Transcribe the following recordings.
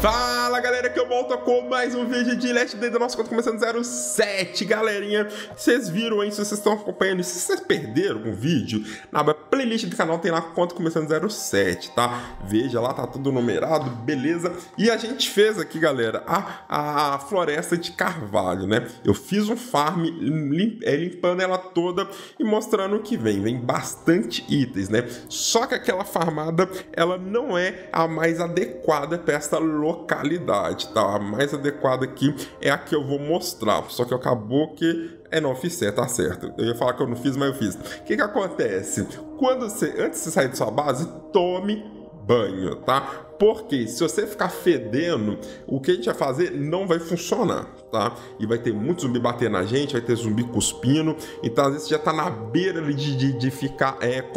Fala galera, que eu volto com mais um vídeo de Last Day da nossa conta começando 07, galerinha. Vocês viram aí, se vocês estão acompanhando, se vocês perderam algum vídeo, na playlist do canal tem lá conta começando 07, tá? Veja lá, tá tudo numerado, beleza? E a gente fez aqui, galera, a floresta de carvalho, né? Eu fiz um farm limpando ela toda e mostrando o que vem bastante itens, né? Só que aquela farmada, ela não é a mais adequada para esta localidade, tá? A mais adequada aqui é a que eu vou mostrar, só que acabou que não fiz certo, tá certo. Eu ia falar que eu não fiz, mas eu fiz. O que acontece? Antes de você sair de sua base, tome banho, tá? Porque se você ficar fedendo, o que a gente vai fazer não vai funcionar, tá? E vai ter muito zumbi batendo na gente, vai ter zumbi cuspindo, então às vezes você já tá na beira ali de ficar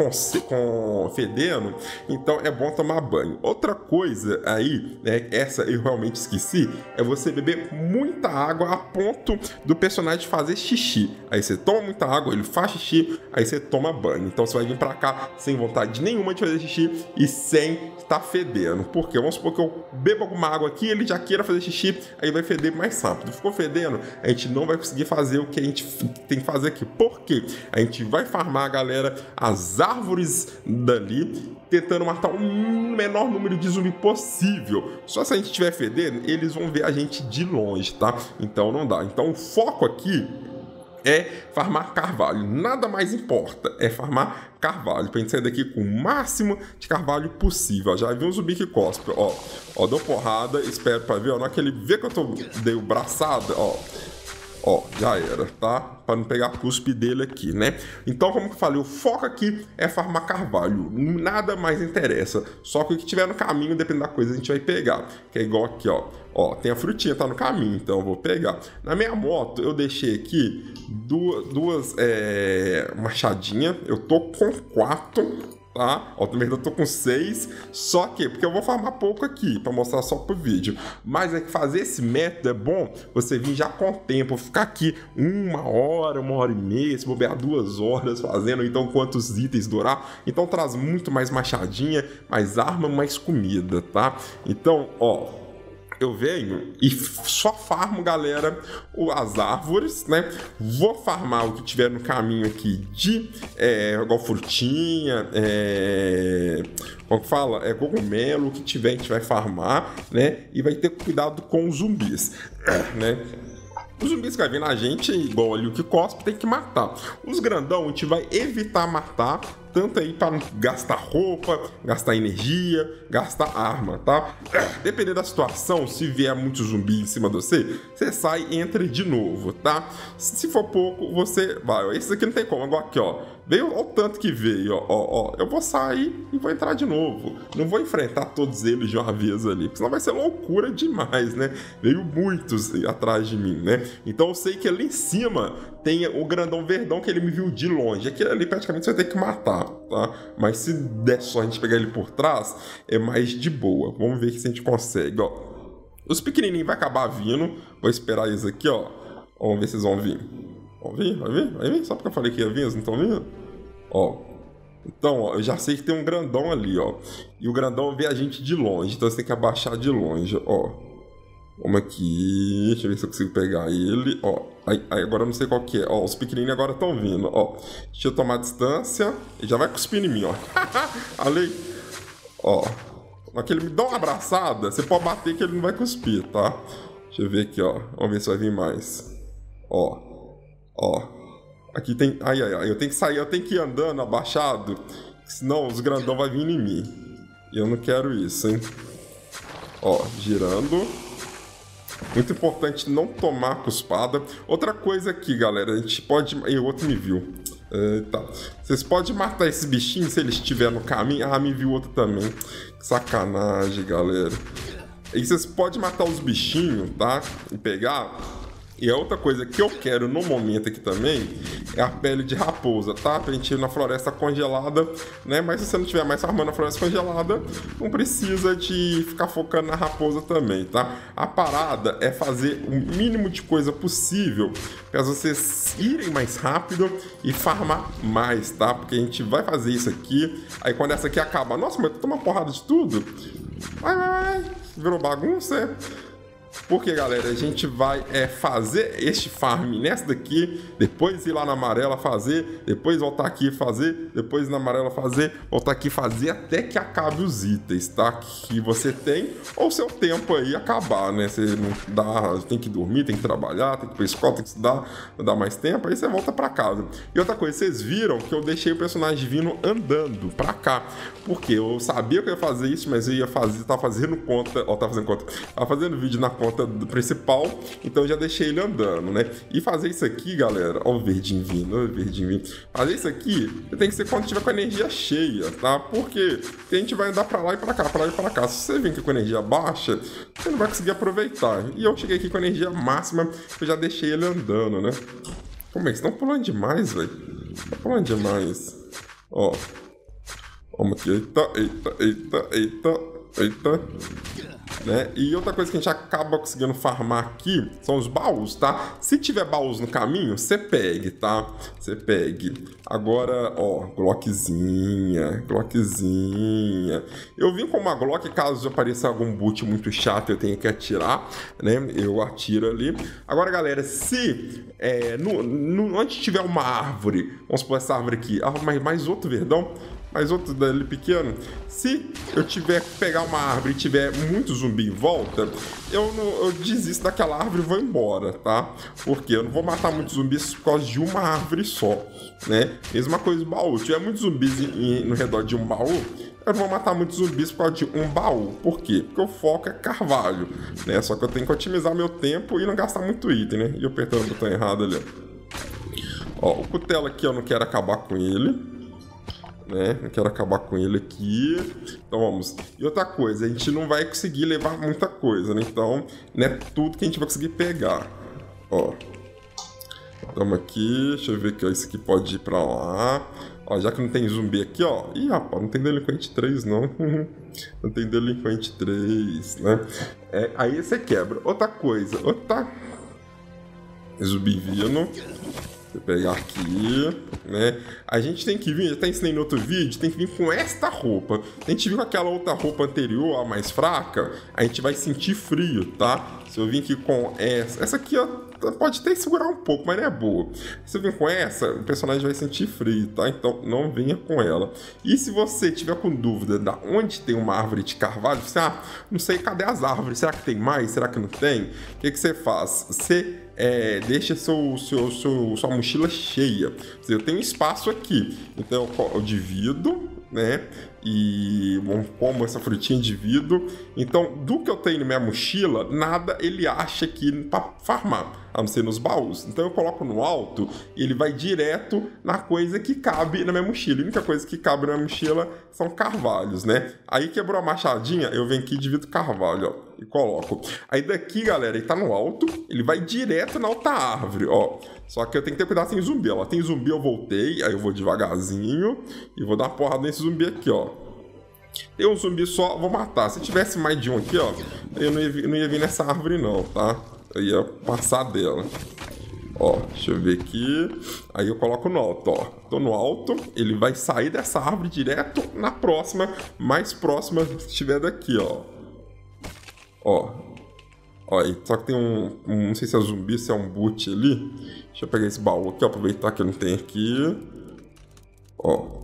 fedendo, então é bom tomar banho. Outra coisa aí, né, essa eu realmente esqueci, é você beber muita água a ponto do personagem fazer xixi. Aí você toma muita água, ele faz xixi, aí você toma banho. Então você vai vir pra cá sem vontade nenhuma de fazer xixi e sem estar fedendo. Porque vamos supor que eu bebo alguma água aqui, ele já queira fazer xixi, aí vai feder mais rápido. Ficou fedendo, a gente não vai conseguir fazer o que a gente tem que fazer aqui. Por quê? A gente vai farmar, galera, as árvores dali, tentando matar o menor número de zumbi possível. Só se a gente estiver fedendo, eles vão ver a gente de longe, tá? Então não dá. Então o foco aqui é farmar carvalho, nada mais importa, é farmar carvalho, pra gente sair daqui com o máximo de carvalho possível. Já vi um zumbi que cospe, ó, deu porrada, espero pra ver, ó, na hora que ele vê que eu dei o braçada, ó, já era, tá? Para não pegar a cuspe dele aqui, né? Então, como que eu falei, o foco aqui é farmar carvalho. Nada mais interessa. Só que o que tiver no caminho, dependendo da coisa, a gente vai pegar. Que é igual aqui, ó. Ó, tem a frutinha, tá no caminho, então eu vou pegar. Na minha moto, eu deixei aqui duas machadinhas. Eu tô com 4. Tá? Ó, também eu tô com 6, só que, porque eu vou farmar pouco aqui, pra mostrar só pro vídeo, mas é que fazer esse método é bom você vir já com tempo, ficar aqui 1 hora, 1h30, se bobear 2 horas fazendo, então quantos itens durar, então traz muito mais machadinha, mais arma, mais comida, tá? Então, ó, eu venho e só farmo, galera, as árvores, né? Vou farmar o que tiver no caminho aqui de igual frutinha, como que fala? Cogumelo, o que tiver a gente vai farmar, né? E vai ter cuidado com os zumbis, né? Os zumbis que vai vir na gente, igual ali o que cospe, tem que matar. Os grandão a gente vai evitar matar, tanto aí para não gastar roupa, gastar energia, gastar arma, tá? Dependendo da situação, se vier muito zumbi em cima de você, você sai e entra de novo, tá? Se for pouco, você vai. Esse aqui não tem como, igual aqui, ó. Veio o tanto que veio, ó. Eu vou sair e vou entrar de novo. Não vou enfrentar todos eles de uma vez ali, porque senão vai ser loucura demais, né? Veio muitos atrás de mim, né? Então eu sei que ali em cima tem o grandão verdão que ele me viu de longe. Aquele ali praticamente você vai ter que matar, tá? Mas se der só a gente pegar ele por trás, é mais de boa. Vamos ver se a gente consegue, ó. Os pequenininhos vai acabar vindo. Vou esperar eles aqui, ó. Vamos ver se eles vão vir. Vão vir? Vai vir? Só porque eu falei que ia vir, eles não estão vindo? Ó. Então, ó, eu já sei que tem um grandão ali, ó. E o grandão vê a gente de longe, então você tem que abaixar de longe, ó. Vamos aqui, deixa eu ver se eu consigo pegar ele, ó. Aí agora eu não sei qual que é, ó, os pequenininhos agora estão vindo, ó. Deixa eu tomar distância, ele já vai cuspir em mim, ó. Ali, ó. Aqui ele me dá uma abraçada, você pode bater que ele não vai cuspir, tá? Deixa eu ver aqui, ó. Vamos ver se vai vir mais. Ó. Aqui tem, ai, eu tenho que sair, eu tenho que ir andando abaixado, senão os grandão vai vir em mim. E eu não quero isso, hein. Ó, girando. Muito importante não tomar cuspada. Outra coisa aqui, galera, a gente pode... E o outro me viu. Tá. Vocês podem matar esses bichinhos se eles estiverem no caminho. Ah, me viu outro também. Que sacanagem, galera. E vocês podem matar os bichinhos, tá? E pegar... E a outra coisa que eu quero no momento aqui também é a pele de raposa, tá? Pra gente ir na floresta congelada, né? Mas se você não tiver mais farmando a floresta congelada, não precisa de ficar focando na raposa também, tá? A parada é fazer o mínimo de coisa possível para vocês irem mais rápido e farmar mais, tá? Porque a gente vai fazer isso aqui, aí quando essa aqui acaba, nossa, mas tu toma porrada de tudo? Vai. Virou bagunça, é? Porque, galera, a gente vai fazer este farm nessa daqui, depois ir lá na amarela fazer, depois voltar aqui fazer, depois na amarela fazer, voltar aqui fazer até que acabe os itens, tá? Que você tem, ou seu tempo aí acabar, né? Você não dá, tem que dormir, tem que trabalhar, tem que ir pra escola, tem que estudar, não dá mais tempo, aí você volta pra casa. E outra coisa, vocês viram que eu deixei o personagem vindo andando pra cá, porque eu sabia que eu ia fazer isso, mas eu ia fazer, tava fazendo vídeo na conta do principal, então eu já deixei ele andando, né? E fazer isso aqui, galera, ó o verdinho vindo, fazer isso aqui tem que ser quando tiver com a energia cheia, tá? Porque a gente vai andar pra lá e pra cá, se você vir aqui com a energia baixa, você não vai conseguir aproveitar. E eu cheguei aqui com a energia máxima, eu já deixei ele andando, né? Como é que vocês estão pulando demais, velho? Tá pulando demais. Ó. Vamos aqui, eita. Né? E outra coisa que a gente acaba conseguindo farmar aqui são os baús, tá? Se tiver baús no caminho, você pegue, tá? Você pegue. Agora, ó, Glockzinha. Eu vim com uma Glock, caso apareça algum boot muito chato, eu tenho que atirar, né? Eu atiro ali. Agora, galera, se onde tiver uma árvore, vamos supor essa árvore aqui, mais outro verdão, mais outro dali pequeno, se eu tiver que pegar uma árvore e tiver muito zumbi em volta, eu desisto daquela árvore e vou embora, tá? Porque eu não vou matar muitos zumbis por causa de uma árvore só, né? Mesma coisa do baú. Se tiver muitos zumbis no redor de um baú, eu não vou matar muitos zumbis por causa de um baú. Por quê? Porque o foco é carvalho, né? Só que eu tenho que otimizar meu tempo e não gastar muito item, né? E eu apertando o botão errado ali, ó. Ó, o cutelo aqui eu não quero acabar com ele, né? Não quero acabar com ele aqui. Então vamos. E outra coisa, a gente não vai conseguir levar muita coisa, né? Então, não é tudo que a gente vai conseguir pegar. Ó. Tamo aqui. Deixa eu ver que isso aqui pode ir pra lá. Ó, já que não tem zumbi aqui, ó. Ih, rapaz, não tem delinquente 3, não. Não tem delinquente 3, né? Aí você quebra. Outra coisa. Zumbi vindo. Vou pegar aqui, né? A gente tem que vir, já até ensinei no outro vídeo, tem que vir com esta roupa. A gente viu com aquela outra roupa anterior, a mais fraca, a gente vai sentir frio, tá? Se eu vir aqui com essa aqui, ó, pode até segurar um pouco, mas não é boa. Se eu vir com essa, o personagem vai sentir frio, tá? Então não venha com ela. E se você tiver com dúvida de onde tem uma árvore de carvalho, você, não sei, cadê as árvores? Será que tem mais? Será que não tem? O que você faz? Você deixa sua mochila cheia. Eu tenho espaço aqui, então eu divido, né? E como essa frutinha divido. Então, do que eu tenho na minha mochila, nada ele acha aqui para farmar, a não ser nos baús. Então eu coloco no alto e ele vai direto na coisa que cabe na minha mochila. A única coisa que cabe na minha mochila são carvalhos, né? Aí quebrou a machadinha, eu venho aqui e divido carvalho, ó, e coloco. Aí daqui, galera, ele tá no alto, ele vai direto na outra árvore, ó. Só que eu tenho que ter cuidado sem zumbi, ó. Tem zumbi, eu voltei, aí eu vou devagarzinho e vou dar uma porrada nesse zumbi aqui, ó. Tem um zumbi só, vou matar. Se tivesse mais de um aqui, ó, eu não ia vir nessa árvore não, tá? Eu ia passar dela. Ó, deixa eu ver aqui. Aí eu coloco no alto, ó. Tô no alto, ele vai sair dessa árvore direto na próxima, mais próxima que estiver daqui, ó. Ó. Ó, só que tem não sei se é zumbi, se é um boot ali. Deixa eu pegar esse baú aqui, ó, aproveitar que eu não tenho aqui. Ó.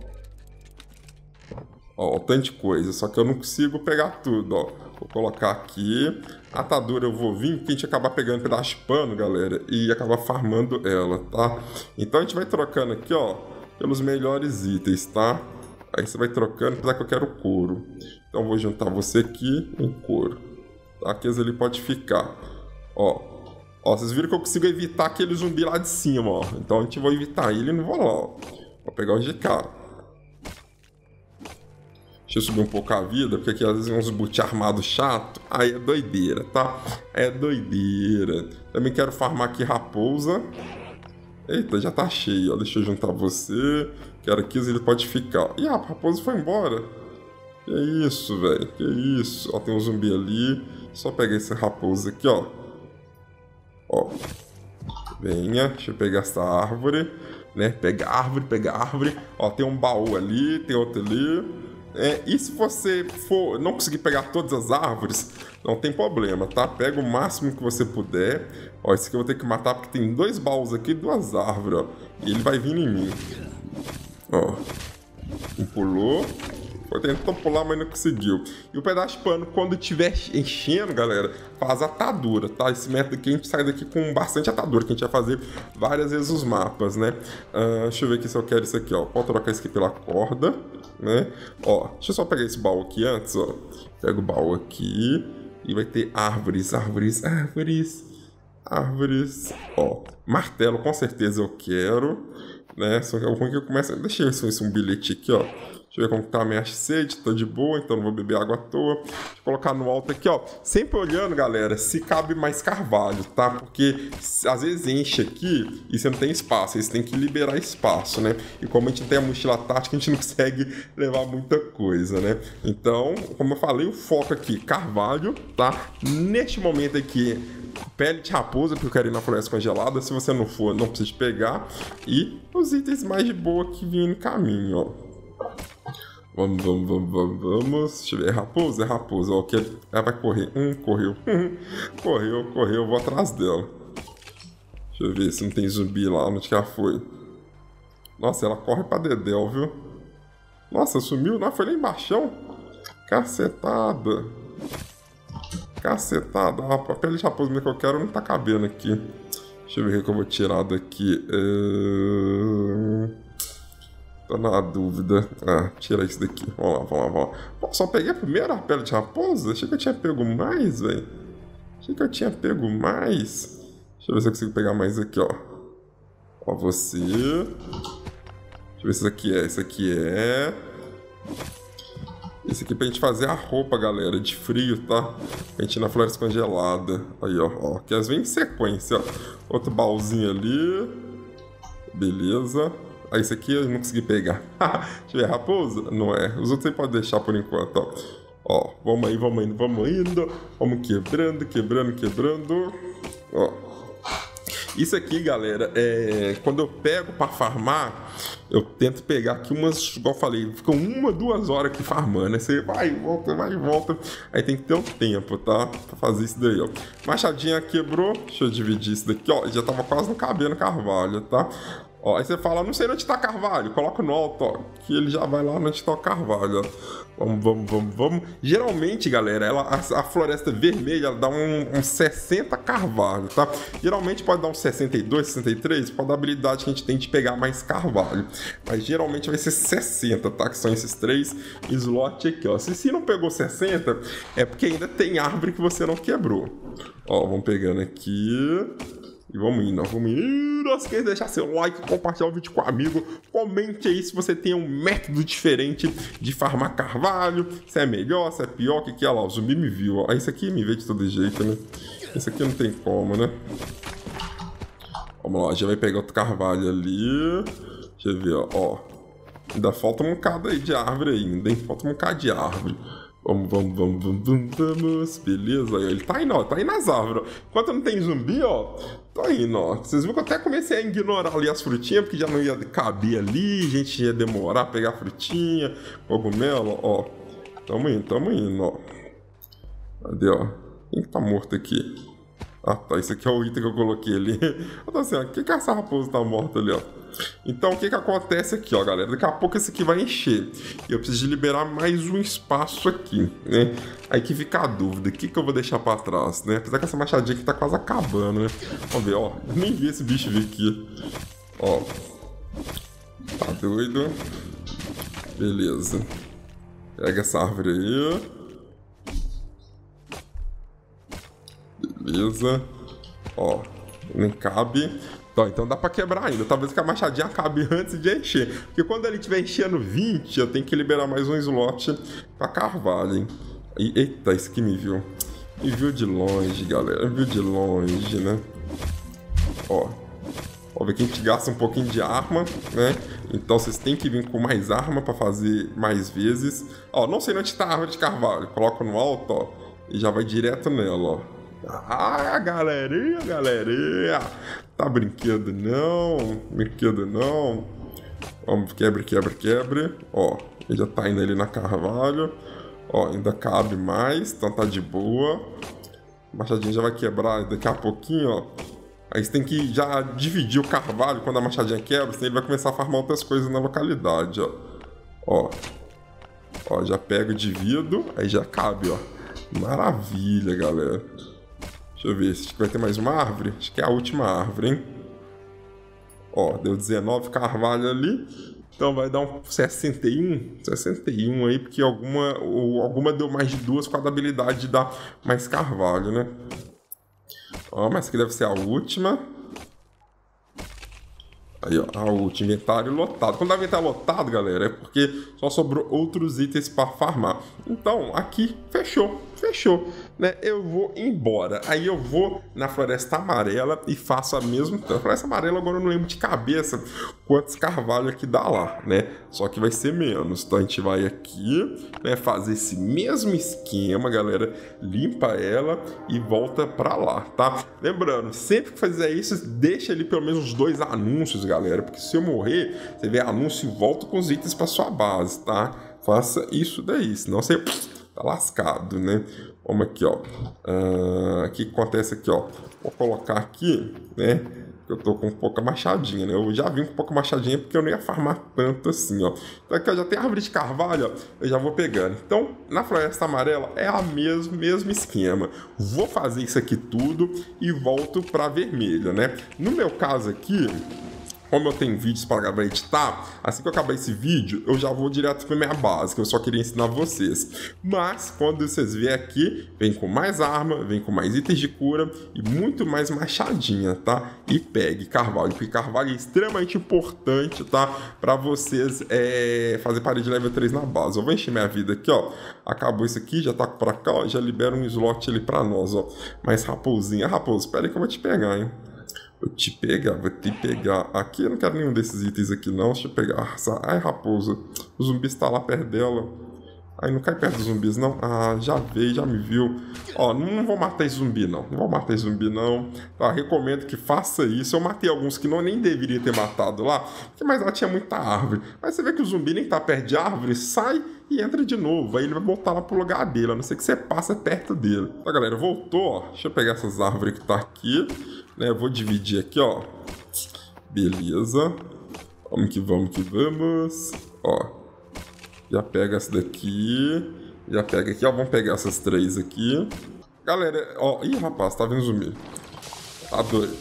Ó, tanto de coisa, só que eu não consigo pegar tudo, ó. Vou colocar aqui. A atadura eu vou vir, porque a gente acabar pegando um pedaço de pano, galera, e acabar farmando ela, tá? Então a gente vai trocando aqui, ó, pelos melhores itens, tá? Aí você vai trocando, apesar que eu quero couro. Então eu vou juntar você aqui em couro. Tá? Aqui ele pode ficar. Ó, vocês viram que eu consigo evitar aquele zumbi lá de cima, ó. Então a gente vai evitar ele e não vou lá, ó. Vou pegar o GK. Deixa eu subir um pouco a vida, porque aqui às vezes uns boot armados chato. Aí é doideira, tá? É doideira. Também quero farmar aqui raposa. Eita, já tá cheio, ó. Deixa eu juntar você. Quero aqui, ele pode ficar. Ih, a raposa foi embora. Que isso, velho. Que isso. Ó, tem um zumbi ali. Só pegar esse raposo aqui, ó. Ó. Venha. Deixa eu pegar essa árvore. Né? Pega árvore, pega árvore. Ó, tem um baú ali, tem outro ali. E se você não conseguir pegar todas as árvores, não tem problema, tá? Pega o máximo que você puder. Ó, esse aqui eu vou ter que matar porque tem 2 baús aqui e 2 árvores, ó. E ele vai vir em mim. Ó. Um pulou. Foi tentou pular, mas não conseguiu. E o pedaço de pano, quando estiver enchendo, galera, faz atadura, tá? Esse método aqui a gente sai daqui com bastante atadura, que a gente vai fazer várias vezes os mapas, né? Deixa eu ver aqui se eu quero isso aqui, ó. Pode trocar isso aqui pela corda, né? Ó, deixa eu só pegar esse baú aqui antes, ó. Pega o baú aqui e vai ter árvores, árvores, árvores, árvores. Ó, martelo com certeza eu quero, né? Só que é o ruim que eu começo... Deixa eu ver se é um bilhete aqui, ó. Deixa eu ver como tá a minha sede, tô de boa, então não vou beber água à toa. Deixa eu colocar no alto aqui, ó. Sempre olhando, galera, se cabe mais carvalho, tá? Porque às vezes enche aqui e você não tem espaço, aí você tem que liberar espaço, né? E como a gente tem a mochila tática, a gente não consegue levar muita coisa, né? Então, como eu falei, o foco aqui, carvalho, tá? Neste momento aqui, pele de raposa, porque eu quero ir na floresta congelada. Se você não for, não precisa pegar. E os itens mais de boa que vinham no caminho, ó. Vamos. Deixa eu ver. É raposa. Ó, ela vai correr. Correu. Correu. Vou atrás dela. Deixa eu ver se não tem zumbi lá. Onde que ela foi? Nossa, ela corre pra dedéu, viu? Nossa, sumiu. Não, foi lá embaixo. Cacetada. A pele de raposa que eu quero não tá cabendo aqui. Deixa eu ver o que eu vou tirar daqui. Tô na dúvida. Tira isso daqui. Vamos lá. Pô, só peguei a primeira pele de raposa? Achei que eu tinha pego mais, velho. Deixa eu ver se eu consigo pegar mais aqui, ó. Ó, você. Deixa eu ver se isso aqui é. Esse aqui é pra gente fazer a roupa, galera, de frio, tá? Pra gente ir na floresta congelada. Aí, ó. Que elas vêm em sequência, ó. Outro baúzinho ali. Beleza. Esse aqui eu não consegui pegar. Deixa eu ver, raposa? Não é. Os outros aí pode deixar por enquanto, ó. Ó, vamos indo. Vamos quebrando. Ó. Isso aqui, galera, quando eu pego pra farmar, eu tento pegar aqui umas, igual eu falei, ficam 1-2 horas aqui farmando. Aí você vai e volta. Aí tem que ter um tempo, tá? Pra fazer isso daí, ó. Machadinha quebrou. Deixa eu dividir isso daqui, ó. Já tava quase não cabendo carvalho, tá? Ó, aí você fala, não sei onde tá carvalho, coloca no alto, ó, que ele já vai lá onde tá o carvalho, ó. Vamos. Geralmente, galera, a floresta vermelha ela dá uns 60 carvalho, tá? Geralmente pode dar uns 62, 63, pode dar a habilidade que a gente tem de pegar mais carvalho. Mas geralmente vai ser 60, tá? Que são esses 3 slots aqui, ó. Se não pegou 60, é porque ainda tem árvore que você não quebrou. Ó, vamos pegando aqui... E vamos indo. Não esqueça de deixar seu like, compartilhar o vídeo com o amigo. Comente aí se você tem um método diferente de farmar carvalho. Se é melhor, se é pior, que é lá. O zumbi me viu, ó. Esse aqui me vê de todo jeito, né? Esse aqui não tem como, né? Vamos lá, já vai pegar outro carvalho ali. Deixa eu ver, ó. Ainda falta um bocado aí de árvore ainda, hein? Falta um bocado de árvore. Vamos. Beleza. Ele tá indo, ó. Tá indo nas árvores, ó. Enquanto não tem zumbi, ó. Tô indo, ó. Vocês viram que eu até comecei a ignorar ali as frutinhas, porque já não ia caber ali. A gente ia demorar a pegar a frutinha. Cogumelo, ó. Tamo indo, ó. Cadê, ó? Quem que tá morto aqui? Ah, tá. Esse aqui é o item que eu coloquei ali. Eu tô assim, ó. Por que essa raposa tá morta ali, ó? Então, o que acontece aqui, ó, galera? Daqui a pouco esse aqui vai encher. E eu preciso de liberar mais um espaço aqui, né? Aí que fica a dúvida. O que eu vou deixar pra trás, né? Apesar que essa machadinha aqui tá quase acabando, né? Vamos ver, ó. Eu nem vi esse bicho vir aqui. Ó. Tá doido? Beleza. Pega essa árvore aí. Beleza. Ó. Nem cabe. Então dá pra quebrar ainda. Talvez que a machadinha acabe antes de encher. Porque quando ele estiver enchendo 20, eu tenho que liberar mais um slot pra carvalho, hein? Eita, esse aqui me viu. Me viu de longe, galera. Me viu de longe, né? Ó. Ó, ver que a gente gasta um pouquinho de arma, né? Então vocês têm que vir com mais arma pra fazer mais vezes. Ó, não sei onde tá a árvore de carvalho. Coloco no alto, ó. E já vai direto nela, ó. Ah, galerinha. Tá brinquedo não. Vamos, quebre. Ó, Ele já tá indo ali na carvalho. Ó, ainda cabe mais, então tá de boa. A machadinha já vai quebrar daqui a pouquinho, ó. Aí você tem que já dividir o carvalho quando a machadinha quebra, senão ele vai começar a farmar outras coisas na localidade, ó. Ó, já pega, divido, aí já cabe, ó. Maravilha, galera. Deixa eu ver, acho que vai ter mais uma árvore. Acho que é a última árvore, hein? Ó, deu 19 carvalho ali. Então vai dar um 61 aí, porque alguma deu mais de 2 com a habilidade de dar mais carvalho, né? Ó, mas que deve ser a última. Aí, ó, a última, inventário lotado. Quando o inventário lotado, galera, é porque só sobrou outros itens para farmar. Então, aqui, fechou, né? Eu vou embora. Aí eu vou na Floresta Amarela e faço a mesma... A Floresta Amarela agora eu não lembro de cabeça quantos carvalho aqui dá lá, né? Só que vai ser menos. Então a gente vai aqui, né, fazer esse mesmo esquema, galera. Limpa ela e volta pra lá, tá? Lembrando, sempre que fizer isso, deixa ali pelo menos uns 2 anúncios, galera. Porque se eu morrer, você vê anúncio e volta com os itens pra sua base, tá? Faça isso daí, senão você tá lascado, né? Vamos aqui, ó. O que acontece aqui, ó? Vou colocar aqui, né? Eu tô com pouca machadinha, né? Eu já vim com pouca machadinha porque eu não ia farmar tanto assim, ó. Então aqui, ó, já tem árvore de carvalho, ó. Eu já vou pegando. Então, na Floresta Amarela é a mesmo esquema. Vou fazer isso aqui tudo e volto pra vermelha, né? No meu caso aqui... Como eu tenho vídeos para editar, assim que eu acabar esse vídeo, eu já vou direto para minha base, que eu só queria ensinar vocês. Mas, quando vocês vierem aqui, vem com mais arma, vem com mais itens de cura e muito mais machadinha, tá? E pegue carvalho, porque carvalho é extremamente importante, tá? Para vocês fazer parede level 3 na base. Eu vou encher minha vida aqui, ó. Acabou isso aqui, já tá para cá, ó. Já libera um slot ali para nós, ó. Mais raposinha. Raposo, espera aí que eu vou te pegar, hein? Vou te pegar. Aqui eu não quero nenhum desses itens aqui, não. Deixa eu pegar. Ai, raposa. O zumbi está lá perto dela. Ai, não cai perto dos zumbis, não. Ah, já veio, já me viu. Ó, não vou matar esse zumbi, não. Não vou matar esse zumbi, não. Tá, recomendo que faça isso. Eu matei alguns que nem deveria ter matado lá, mas lá tinha muita árvore. Mas você vê que o zumbi nem tá perto de árvore, sai e entra de novo. Aí ele vai voltar lá pro lugar dele, a não ser que você passe perto dele. Tá, galera, voltou, ó. Deixa eu pegar essas árvores que tá aqui. Né, vou dividir aqui, ó. Beleza. Vamos que vamos. Ó. Já pega essa daqui. Já pega aqui, ó. Vamos pegar essas 3 aqui. Galera, ó. Ih, rapaz, tá vendo zumbi? Tá doido.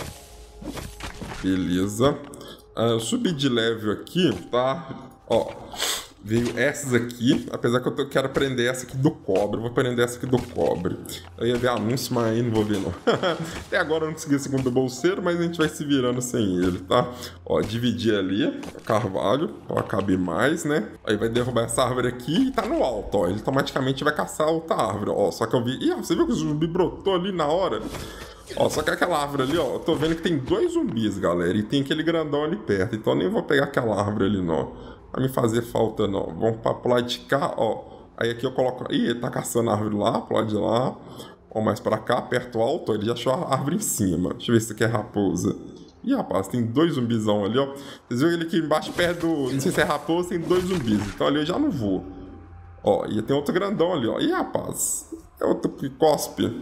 Beleza. Eu subi de level aqui, tá? Ó. Veio essas aqui, apesar que eu quero aprender essa aqui do cobre. Eu vou aprender essa aqui do cobre. Eu ia ver anúncio, mas aí não vou ver, não. Até agora eu não consegui o segundo bolseiro, mas a gente vai se virando sem ele, tá? Ó, dividir ali o carvalho, ó, cabe mais, né? Aí vai derrubar essa árvore aqui e tá no alto, ó. Ele automaticamente vai caçar outra árvore, ó. Só que eu vi... Ih, você viu que o zumbi brotou ali na hora? Ó, só que aquela árvore ali, ó, eu tô vendo que tem 2 zumbis, galera. E tem aquele grandão ali perto, então eu nem vou pegar aquela árvore ali, não. Vai me fazer falta, não. Vamos pro lado de cá, ó. Aí aqui eu coloco... Ih, ele tá caçando a árvore lá, pro lado de lá. Ó, mais pra cá, perto alto, ele já achou a árvore em cima. Deixa eu ver se isso aqui é raposa. Ih, rapaz, tem 2 zumbizão ali, ó. Vocês viram ele aqui embaixo, perto do... Não sei se é raposa, tem 2 zumbis. Então ali eu já não vou. Ó, e tem outro grandão ali, ó. Ih, rapaz. É outro que cospe.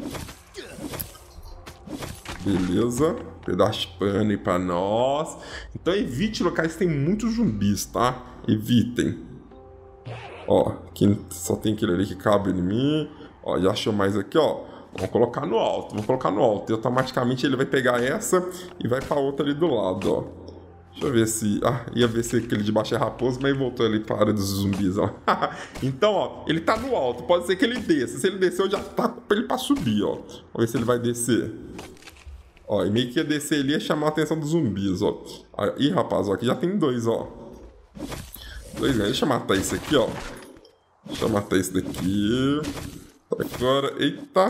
Beleza. Pedaço de pano aí pra nós. Então evite locais que tem muitos zumbis, tá? Evitem. Ó, aqui só tem aquele ali que cabe em mim. Ó, já achou mais aqui, ó. Vamos colocar no alto. Vamos colocar no alto. E automaticamente ele vai pegar essa e vai pra outra ali do lado, ó. Deixa eu ver se... Ah, ia ver se aquele de baixo é raposo, mas voltou ali para a área dos zumbis, ó. Então, ó, ele tá no alto. Pode ser que ele desça. Se ele descer, eu já tá com ele pra subir, ó. Vamos ver se ele vai descer. Ó, e meio que ia descer ali e chamar a atenção dos zumbis, ó. Ih, rapaz, ó, aqui já tem 2, ó. 2, né? Deixa eu matar esse aqui, ó. Deixa eu matar esse daqui. Agora, eita.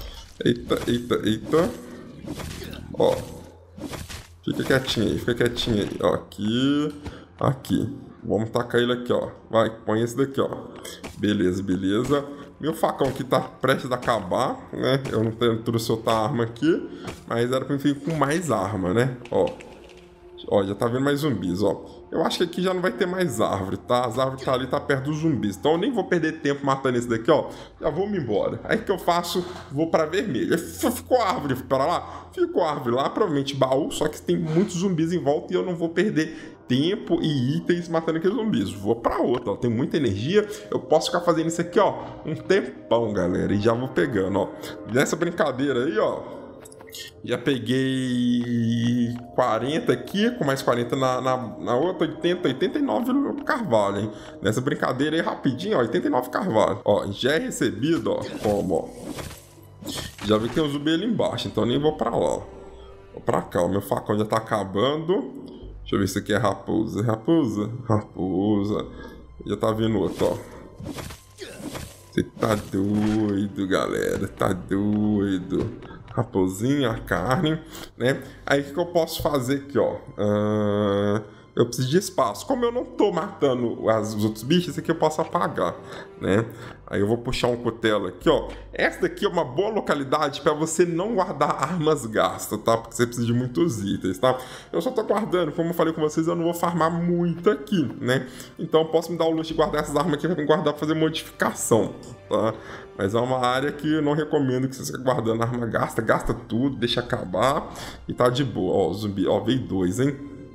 Eita. Ó. Fica quietinho aí. Ó, aqui. Vamos tacar ele aqui, ó. Vai, põe esse daqui, ó. Beleza. Meu facão aqui tá prestes a acabar, né? Eu não trouxe outra arma aqui, mas era pra mim vir com mais arma, né? Ó, já tá vendo mais zumbis, ó. Eu acho que aqui já não vai ter mais árvore, tá? As árvores que tá ali tá perto dos zumbis. Então eu nem vou perder tempo matando esse daqui, ó. Já vou me embora. Aí o que eu faço? Vou pra vermelha. Ficou árvore para lá? Ficou árvore lá, provavelmente baú, só que tem muitos zumbis em volta e eu não vou perder tempo e itens matando aqueles zumbis. Vou pra outra, ó. Tem muita energia. Eu posso ficar fazendo isso aqui, ó, um tempão, galera. E já vou pegando, ó. Nessa brincadeira aí, ó. Já peguei 40 aqui, com mais 40 na outra, 80, 89 carvalho, hein? Nessa brincadeira aí, rapidinho, ó, 89 carvalho. Ó, já é recebido, ó, como, ó. Já vi que tem um zumbi ali embaixo, então nem vou pra lá, ó. Vou pra cá, o meu facão já tá acabando. Deixa eu ver se aqui é raposa. Raposa? Raposa. Já tá vindo outro, ó. Você tá doido, galera. Tá doido. Raposinha, carne, né? Aí o que eu posso fazer aqui, ó? Eu preciso de espaço. Como eu não tô matando os outros bichos, esse aqui eu posso apagar, né? Aí eu vou puxar um cutelo aqui, ó. Essa daqui é uma boa localidade para você não guardar armas gastas, tá? Porque você precisa de muitos itens, tá? Eu só tô guardando, como eu falei com vocês, eu não vou farmar muito aqui, né? Então eu posso me dar o luxo de guardar essas armas aqui pra guardar pra fazer modificação, tá? Mas é uma área que eu não recomendo que você fique guardando arma gasta. Gasta tudo, deixa acabar e tá de boa. Ó, o zumbi, ó, veio 2, hein?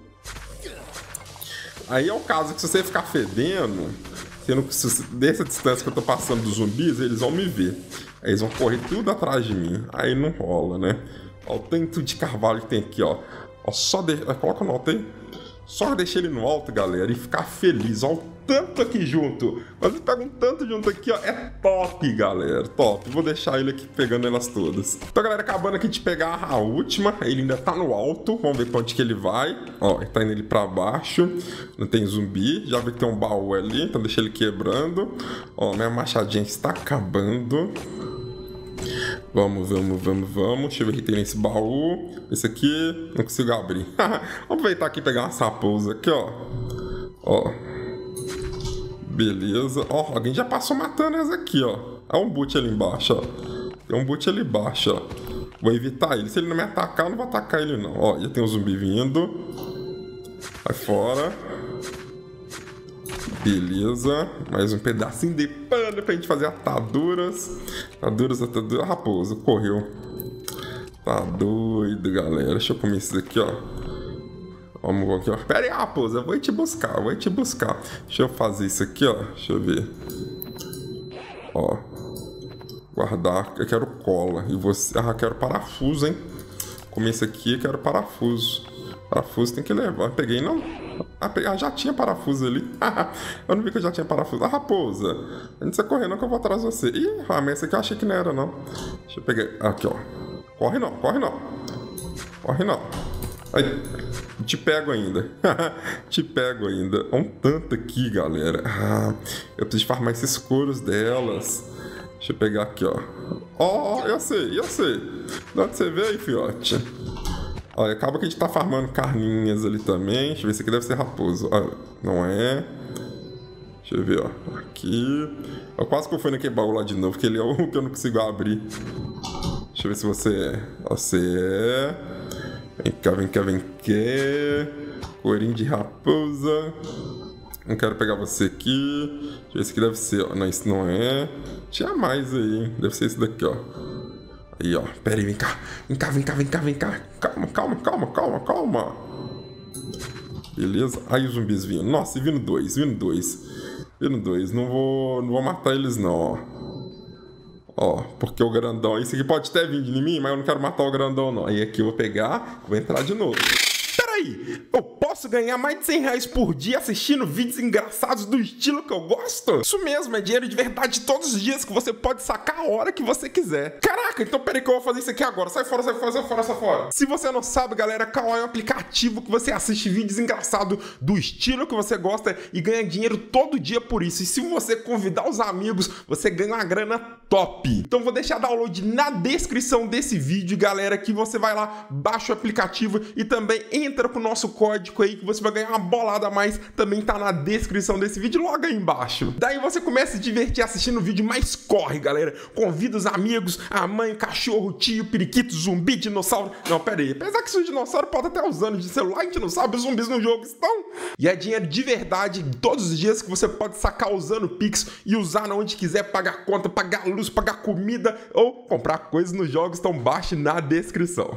Aí é o caso que se você ficar fedendo, dessa distância que eu tô passando dos zumbis, eles vão me ver. Aí eles vão correr tudo atrás de mim. Aí não rola, né? Ó, o tanto de carvalho que tem aqui, ó. Ó, coloca no alto aí. Só deixar ele no alto, galera, e ficar feliz. Ó, o tanto aqui junto. Mas ele pega um tanto junto aqui, ó. É top, galera. Top. Vou deixar ele aqui pegando elas todas. Então, galera, acabando aqui de pegar a última. Ele ainda tá no alto. Vamos ver pra onde que ele vai. Ó, ele tá indo ali pra baixo. Não tem zumbi. Já vi que tem um baú ali. Então deixa ele quebrando. Ó, minha machadinha está acabando. Vamos. Deixa eu ver o que tem nesse baú. Esse aqui não consigo abrir. Vamos aproveitar aqui e pegar uma raposa aqui, ó. Ó. Beleza. Ó, alguém já passou matando essa aqui, ó. Há um boot ali embaixo, ó. Tem um boot ali embaixo, ó. Vou evitar ele. Se ele não me atacar, eu não vou atacar ele, não. Ó, já tem um zumbi vindo. Vai fora. Beleza, mais um pedacinho de pano pra gente fazer ataduras. Ataduras. Raposa, correu. Tá doido, galera. Deixa eu comer isso aqui, ó. Vamos aqui, ó. Pera aí, raposa, eu vou te buscar, Deixa eu fazer isso aqui, ó. Deixa eu ver. Ó. Guardar. Eu quero cola. E você. Ah, quero parafuso, hein? Comer isso aqui, eu quero parafuso. Parafuso tem que levar. Peguei, não? Ah, já tinha parafuso ali. Eu não vi que eu já tinha parafuso. Ah, raposa. Não precisa correr não que eu vou atrás de você. Ih, mas esse aqui eu achei que não era, não. Deixa eu pegar. Aqui, ó. Corre não. Aí, te pego ainda. Um tanto aqui, galera. Ah, eu preciso farmar esses couros delas. Deixa eu pegar aqui, ó. Ó, eu sei. De onde você veio, fiote? Olha, acaba que a gente tá farmando carninhas ali também. Deixa eu ver, esse aqui deve ser raposo. Olha, não é. Deixa eu ver, ó. Aqui. Eu quase que eu fui naquele baú lá de novo, porque ele é o que eu não consigo abrir. Deixa eu ver se você é. Você é. Vem cá. Corinho de raposa. Não quero pegar você aqui. Deixa eu ver, esse aqui deve ser, ó. Não, isso não é. Tinha mais aí, hein? Deve ser esse daqui, ó. Aí, ó. Pera aí, vem cá. Calma. Beleza. Aí os zumbis vindo. Nossa, e vindo dois. Não vou matar eles, não, ó. Ó, porque o grandão... Esse aqui pode até vir de mim, mas eu não quero matar o grandão, não. Aí aqui eu vou pegar, vou entrar de novo. Peraí, eu posso ganhar mais de 100 reais por dia assistindo vídeos engraçados do estilo que eu gosto? Isso mesmo, é dinheiro de verdade todos os dias que você pode sacar a hora que você quiser. Caraca, então peraí que eu vou fazer isso aqui agora. Sai fora. Se você não sabe, galera, Kawaii é um aplicativo que você assiste vídeos engraçados do estilo que você gosta e ganha dinheiro todo dia por isso. E se você convidar os amigos, você ganha uma grana top. Então vou deixar download na descrição desse vídeo, galera, que você vai lá, baixa o aplicativo e também entra com o nosso código aí que você vai ganhar uma bolada a mais, também tá na descrição desse vídeo, logo aí embaixo. Daí você começa a se divertir assistindo o vídeo, mas corre, galera, convida os amigos, a mãe, o cachorro, o tio, periquito, zumbi, dinossauro. Não, pera aí, apesar que os dinossauros podem até usar de celular, a gente não sabe, os zumbis no jogo estão. E é dinheiro de verdade, todos os dias que você pode sacar usando o Pix e usar onde quiser, pagar conta, pagar luz, pagar comida ou comprar coisas nos jogos, então baixe na descrição.